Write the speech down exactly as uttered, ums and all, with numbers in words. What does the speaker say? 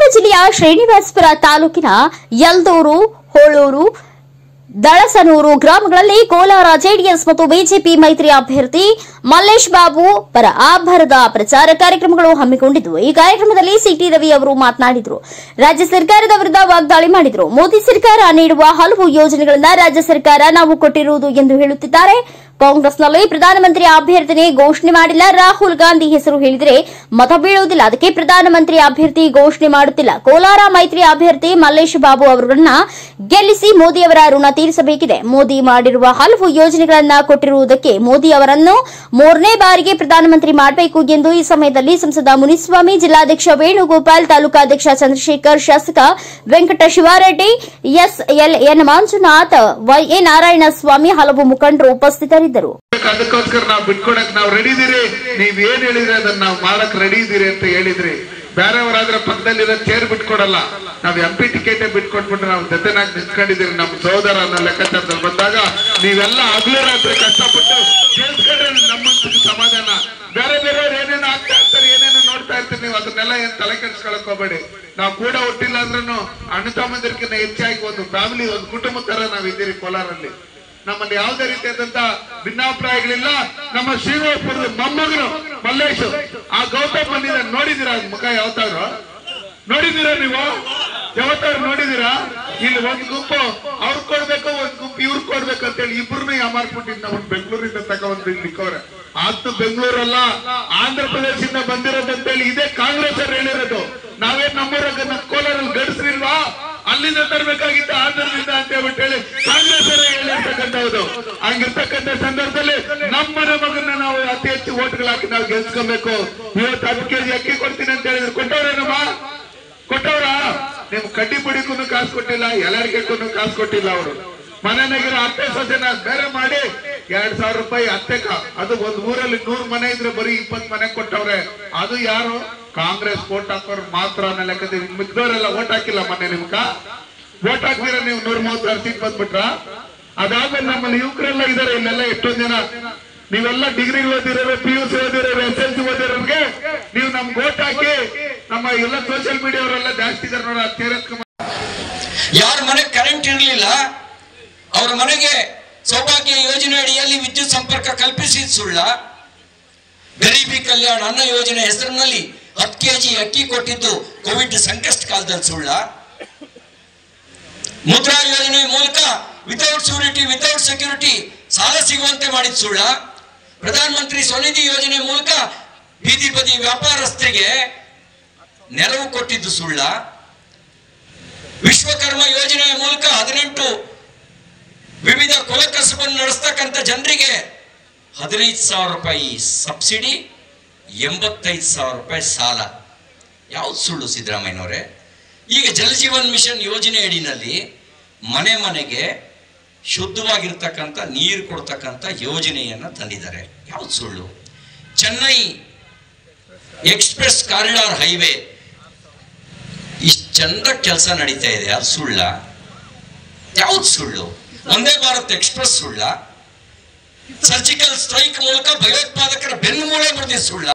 ಜಿಲ್ಲೆಯ ಶ್ರೀನಿವಾಸಪುರ ತಾಲೂಕಿನ ಯಲ್ದೂರು, ಹೋಳೂರು, ದಳಸನೂರು ಗ್ರಾಮಗಳಲ್ಲಿ ಕೋಲಾರ ಜೆಡಿಎಸ್ ಮತ್ತು ಬಿಜೆಪಿ ಮೈತ್ರಿ ಅಭ್ಯರ್ಥಿ ಮಲ್ಲೇಶ್ ಬಾಬು ಪರ ಅಬ್ಬರದ ಪ್ರಚಾರ ಕಾರ್ಯಕ್ರಮಗಳು ಹಮ್ಮಿಕೊಂಡಿದ್ದವು. ಈ ಕಾರ್ಯಕ್ರಮದಲ್ಲಿ ಸಿಟಿ ರವಿ ಅವರು ಮಾತನಾಡಿದರು. ರಾಜ್ಯ ಸರ್ಕಾರದ ವಿರುದ್ಧ ವಾಗ್ದಾಳಿ ಮಾಡಿದರು. ಮೋದಿ ಸರ್ಕಾರ ನೀಡುವ ಹಲವು ಯೋಜನೆಗಳನ್ನು ರಾಜ್ಯ ಸರ್ಕಾರ ನಾವು ಕೊಟ್ಟಿರುವುದು ಎಂದು ಹೇಳುತ್ತಿದ್ದಾರೆ. ಕಾಂಗ್ರೆಸ್ನಲ್ಲಿ ಪ್ರಧಾನಮಂತ್ರಿ ಅಭ್ಯರ್ಥಿನೇ ಘೋಷಣೆ ಮಾಡಿಲ್ಲ. ರಾಹುಲ್ ಗಾಂಧಿ ಹೆಸರು ಹೇಳಿದರೆ ಮತ ಬೀಳುವುದಿಲ್ಲ, ಅದಕ್ಕೆ ಪ್ರಧಾನಮಂತ್ರಿ ಅಭ್ಯರ್ಥಿ ಘೋಷಣೆ ಮಾಡುತ್ತಿಲ್ಲ. ಕೋಲಾರ ಮೈತ್ರಿ ಅಭ್ಯರ್ಥಿ ಮಲ್ಲೇಶ್ ಬಾಬು ಅವರನ್ನ ಗೆಲ್ಲಿಸಿ ಮೋದಿಯವರ ಋಣ ತೀರಿಸಬೇಕಿದೆ. ಮೋದಿ ಮಾಡಿರುವ ಹಲವು ಯೋಜನೆಗಳನ್ನು ಕೊಟ್ಟಿರುವುದಕ್ಕೆ ಮೋದಿ ಅವರನ್ನು ಮೂರನೇ ಬಾರಿಗೆ ಪ್ರಧಾನಮಂತ್ರಿ ಮಾಡಬೇಕು ಎಂದು ಈ ಸಮಯದಲ್ಲಿ ಸಂಸದ ಮುನಿಸ್ವಾಮಿ, ಜಿಲ್ಲಾಧ್ಯಕ್ಷ ವೇಣುಗೋಪಾಲ್, ತಾಲೂಕಾಧ್ಯಕ್ಷ ಚಂದ್ರಶೇಖರ್, ಶಾಸಕ Venkata Shivareddy, SL N Manjunath, YA Narayanaswamy, ಹಲವು ಮುಖಂಡರು ಉಪಸ್ಥಿತರಿದ್ದರು. ಅದಕ್ಕೋಸ್ಕರ ನಾವು ಬಿಟ್ಕೊಡಕ್ ನಾವು ರೆಡಿ ಇದೀರಿ, ನೀವ್ ಏನ್ ಹೇಳಿದ್ರಿ ಅದನ್ನ ನಾವು ಮಾಡಕ್ ರೆಡಿ ಇದೀರಿ ಅಂತ ಹೇಳಿದ್ರಿ. ಬೇರೆಯವರಾದ್ರೆ ಪಕ್ಕದಲ್ಲಿರೋ ಚೇರ್ ಬಿಟ್ಕೊಡಲ್ಲ, ನಾವ್ ಎಂ ಪಿ ಟಿಕೆಟ್ ಬಿಟ್ಕೊಟ್ಬಿಟ್ಟು ನಾವು ಜೊತೆನಾಗಿ ನಿಂತ್ಕೊಂಡಿದ್ದೀರಿ. ನಮ್ಮ ಸೋದರ ಅನ್ನೋ ಲೆಕ್ಕಾಚಾರದಲ್ಲಿ ಬಂದಾಗ ನೀವೆಲ್ಲ ಹಗಲು ರಾತ್ರಿ ಕಷ್ಟಪಟ್ಟು ಕೇಳ್ಕೊಂಡ್ರೆ ನಮ್ಮಂತಕ್ಕೆ ಸಮಾಧಾನ. ಬೇರೆ ಬೇರೆಯವ್ರು ಏನೇನು ಆಗ್ತಾ ಇರ್ತಾರೆ, ಏನೇನು ನೋಡ್ತಾ ಇರ್ತೀರಿ, ನೀವು ಅದನ್ನೆಲ್ಲ ಏನ್ ತಲೆ ಕೆಡಿಸ್ಕೊಳಕ್ ಹೋಗ್ಬೇಡಿ. ನಾವು ಕೂಡ ಹುಟ್ಟಿಲ್ಲ ಅಂದ್ರೂ ಅಣ್ಣ ತಮ್ಮಂದಿರ್ಕಿಂತ ಹೆಚ್ಚಾಗಿ ಒಂದು ಫ್ಯಾಮಿಲಿ, ಒಂದು ಕುಟುಂಬ ತರ ನಾವ್ ಇದ್ದೀರಿ ಕೋಲಾರಲ್ಲಿ. ನಮ್ಮಲ್ಲಿ ಯಾವುದೇ ರೀತಿಯಾದಂತ ಭಿನ್ನಾಭಿಪ್ರಾಯಗಳಿಲ್ಲ. ನಮ್ಮ ಶ್ರೀನಿವಾಸಪುರದ ಮೊಮ್ಮಗನು ಮಲ್ಲೇಶ್, ಆ ಗೌತಮ್ ಬಂದಿದ ನೋಡಿದೀರಾ? ಮುಖ ಯಾವತ್ತಾದ್ರು ನೋಡಿದೀರಾ? ನೀವು ಯಾವತ್ತಾದ್ರು ನೋಡಿದೀರಾ? ಇಲ್ಲಿ ಒಂದ್ ಗುಂಪು ಅವ್ರು ಕೊಡ್ಬೇಕು, ಒಂದ್ ಗುಂಪು ಇವ್ರು ಕೊಡ್ಬೇಕು ಅಂತ ಹೇಳಿ ಇಬ್ಬರನ್ನ ಯಾಮಾರ್ಬಿಟ್ಟಿದ್ದ. ಒಂದ್ ಬೆಂಗಳೂರಿಂದ ತಗೊಂಡ್ ನಿಕ್ಕವ್ರೆ. ಆತು ಬೆಂಗಳೂರಲ್ಲ, ಆಂಧ್ರ ಪ್ರದೇಶದಿಂದ ಬಂದಿರೋದಂತೇಳಿ ಇದೇ ಕಾಂಗ್ರೆಸ್ ಅವ್ರು ಹೇಳಿರೋದು. ನಾವೇನ್ ನಮ್ಮೂರಾಗ ನಮ್ಮ ಕೋಲಾರಲ್ಲಿ ಗಡಿಸ್ರಿಲ್ವಾ? ಅಲ್ಲಿಂದ ತರಬೇಕಾಗಿತ್ತು ಆಂಧ್ರದಿಂದ ಅಂತ ಹೇಳ್ಬಿಟ್ಟು ಹೇಳಿ ಕಾಂಗ್ರೆಸ್ ಹೇಳಿರ್ತಕ್ಕಂಥದ್ದು. ಹಂಗಿರ್ತಕ್ಕಂಥ ಸಂದರ್ಭದಲ್ಲಿ ನಮ್ಮನ ಮಗನ್ನ ನಾವು ಅತಿ ಹೆಚ್ಚು ಓಟ್ಗಳು ಹಾಕಿ ನಾವು ಗೆಲ್ಸ್ಕೊಬೇಕು. ಇವತ್ತು ಹತ್ತು ಕೆಜಿ ಅಕ್ಕಿ ಕೊಡ್ತೀನಿ ಅಂತ ಹೇಳಿದ್ರು, ಕೊಟ್ಟವ್ರೇನಮ್ಮ? ಕೊಟ್ಟವ್ರ? ನಿಮ್ ಕಡ್ಡಿ ಪುಡಿಗೂ ಕಾಸು ಕೊಟ್ಟಿಲ್ಲ, ಎಲ್ಲರಿಗೂ ಕಾಸು ಕೊಟ್ಟಿಲ್ಲ. ಅವರು ಮನೆಯಾಗಿರೋ ಅತ್ತೆ ಸೊಸೆನ ಬೇರೆ ಮಾಡಿ ಎರಡ್ ಸಾವಿರ ರೂಪಾಯಿ ಅತ್ತೆಕ, ಅದು ಒಂದ್ ಊರಲ್ಲಿ ನೂರ್ ಮನೆ ಇದ್ರೆ ಬರೀ ಇಪ್ಪತ್ ಮನೆ ಕೊಟ್ಟವ್ರೆ. ಅದು ಯಾರು? ಕಾಂಗ್ರೆಸ್ ಓಟ್ ಹಾಕೋರು ಮಾತ್ರ ಅನ್ನೋ ಲೆಕ್ಕದಲ್ಲಿ. ಮಿಕ್ದವರೆಲ್ಲ ಓಟ್ ಹಾಕಿಲ್ಲ. ಮೊನ್ನೆ ನಿಮ್ಗ ಓಟ್ ಹಾಕ್ತೀರ ನೀವು ನೂರ ಮೂವತ್ತಾರು ಸೀಟ್ ಬಂದ್ಬಿಟ್ರ. ಅದಾದ್ಮೇಲೆ ನಮ್ಮಲ್ಲಿ ಯುವಕರೆಲ್ಲ ಇದಾರೆ ಇಲ್ಲೆಲ್ಲ ಎಷ್ಟೊಂದ್ ಜನ. ನೀವೆಲ್ಲ ಡಿಗ್ರಿ ಓದಿರೋರು, ಪಿ ಯು ಸಿ ಓದಿರೋರು, ಎಸ್ ಎಲ್ ಸಿ ಓದಿರೋರ್ಗೆ ನೀವು ನಮ್ಗೆ ಓಟ್ ಹಾಕಿ. ನಮ್ಮ ಎಲ್ಲ ಸೋಷಿಯಲ್ ಮೀಡಿಯಾ ಅವರೆಲ್ಲ ಜಾಸ್ತಿ ಇದಾರೆ ನೋಡ. ಯಾರ ಮನೆ ಕರೆಂಟ್ ಇರಲಿಲ್ಲ ಅವರ ಮನೆಗೆ ಸೌಭಾಗ್ಯ ಯೋಜನೆ ಅಡಿಯಲ್ಲಿ ವಿದ್ಯುತ್ ಸಂಪರ್ಕ ಕಲ್ಪಿಸಿದ ಸುಳ್ಳ? ಗರೀಬಿ ಕಲ್ಯಾಣ ಅನ್ನ ಯೋಜನೆ ಹೆಸರಿನಲ್ಲಿ ಹತ್ತು ಕೆಜಿ ಅಕ್ಕಿ ಕೊಟ್ಟಿದ್ದು ಕೋವಿಡ್ ಸಂಕಷ್ಟ ಕಾಲದಲ್ಲಿ ಸುಳ್ಳ? ಮುದ್ರಾ ಯೋಜನೆ ಮೂಲಕ ವಿತೌಟ್ ಸೂರಿಟಿ ವಿತೌಟ್ ಸೆಕ್ಯೂರಿಟಿ ಸಾಲ ಸಿಗುವಂತೆ ಮಾಡಿದ ಸುಳ್ಳ? ಪ್ರಧಾನಮಂತ್ರಿ ಸ್ವನಿಧಿ ಯೋಜನೆ ಮೂಲಕ ಬೀದಿ ಬದಿ ವ್ಯಾಪಾರಸ್ಥರಿಗೆ ನೆರವು ಕೊಟ್ಟಿದ್ದು ಸುಳ್ಳ? ವಿಶ್ವಕರ್ಮ ಯೋಜನೆಯ ಮೂಲಕ ಹದಿನೆಂಟು ವಿವಿಧ ಕುಲಕಸಬನ್ನು ನಡೆಸ್ತಕ್ಕಂಥ ಜನರಿಗೆ ಹದಿನೈದು ಸಾವಿರ ರೂಪಾಯಿ ಸಬ್ಸಿಡಿ, ಎಂಬತ್ತೈದು ಸಾವಿರ ರೂಪಾಯಿ ಸಾಲ. ಯಾವ್ದು ಸುಳ್ಳು ಸಿದ್ದರಾಮಯ್ಯನವರೇ? ಈಗ ಜಲಜೀವನ್ ಮಿಷನ್ ಯೋಜನೆ ಅಡಿನಲ್ಲಿ ಮನೆ ಮನೆಗೆ ಶುದ್ಧವಾಗಿರ್ತಕ್ಕಂಥ ನೀರು ಕೊಡ್ತಕ್ಕಂಥ ಯೋಜನೆಯನ್ನು ತಂದಿದ್ದಾರೆ. ಯಾವ್ದು ಸುಳ್ಳು? ಚೆನ್ನೈ ಎಕ್ಸ್ಪ್ರೆಸ್ ಕಾರಿಡಾರ್ ಹೈವೇ ಇಷ್ಟು ಚಂದ ಕೆಲಸ ನಡೀತಾ ಇದೆ, ಅದು ಸುಳ್ಳ? ಯಾವ್ದು ಸುಳ್ಳು? ಒಂದೇ ಭಾರತ್ ಎಕ್ಸ್ಪ್ರೆಸ್ ಸುಳ್ಳ? ಸರ್ಜಿಕಲ್ ಸ್ಟ್ರೈಕ್ ಮೂಲಕ ಭಯೋತ್ಪಾದಕರ ಬೆನ್ನು ಮೂಳೆ ಮುರಿದ ಸುಳ್ಳ?